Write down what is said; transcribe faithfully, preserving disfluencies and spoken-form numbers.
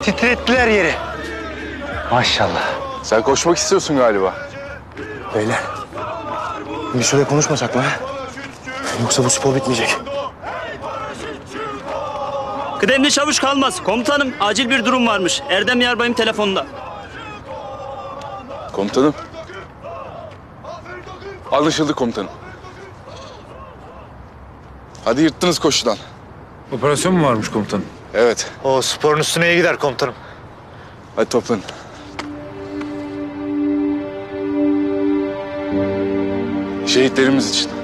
Titrettiler yeri. Maşallah. Sen koşmak istiyorsun galiba. Beyler, bir süre konuşmasak mı? Yoksa bu spor bitmeyecek. Kıdemli çavuş Kalmaz. Komutanım, acil bir durum varmış. Erdem Yarbay'ım telefonda. Komutanım. Anlaşıldı komutanım. Hadi yırttınız koşudan. Operasyon mu varmış komutanım? Evet. O sporun üstüne iyi gider komutanım. Hadi toplanın. Şehitlerimiz için.